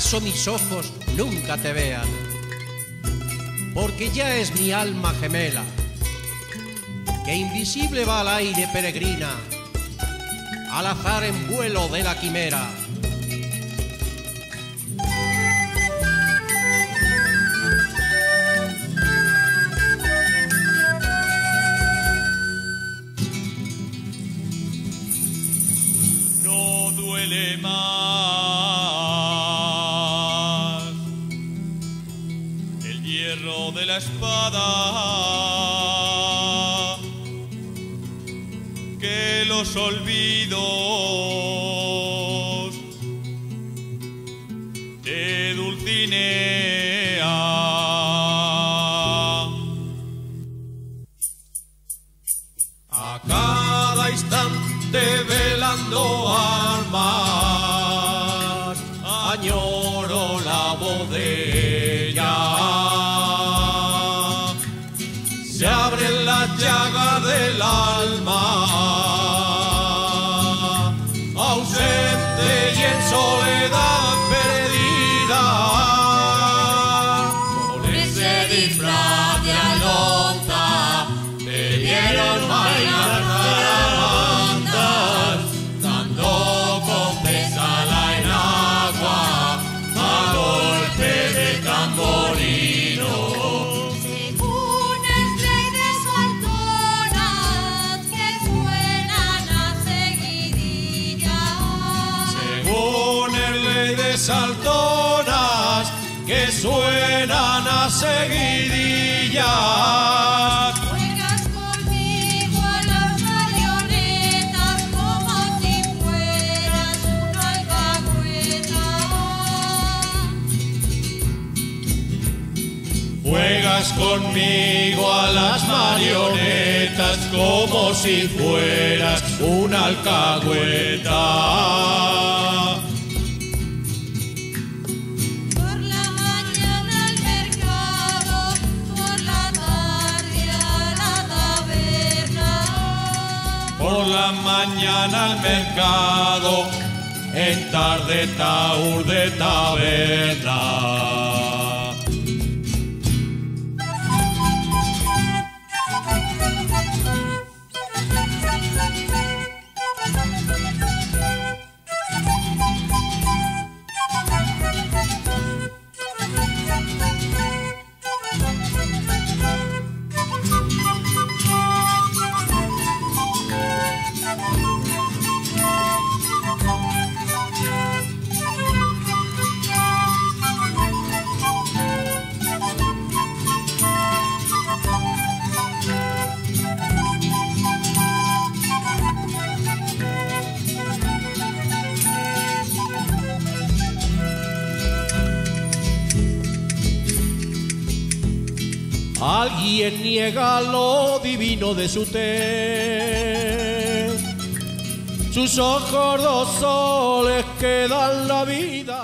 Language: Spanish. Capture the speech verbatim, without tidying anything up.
acaso mis ojos nunca te vean, porque ya es mi alma gemela, que invisible va al aire peregrina, al azar en vuelo de la quimera. No duele más el hierro de la espada que los olvidos de Dulcinea. A cada instante velando armas, añoro la voz de ella. Se abren las llagas del alma, ausente y en soledad perdida. Con ese disfraz de alonta debieron bailar zarabandas, dando con pesada en agua a golpe de tamborino. Según el rey de Saltonas, que suenan a seguidillas. Según el ley de Saltonas, que suenan a seguidillas. Juegas conmigo a las marionetas como si fueras una alcahueta. Juegas conmigo a las marionetas como si fueras una alcahueta. Por la mañana al mercado, por la tarde a la taberna. Por la mañana al mercado, en tarde taur de taberna. Alguien niega lo divino de su tez, sus ojos dos soles que dan la vida.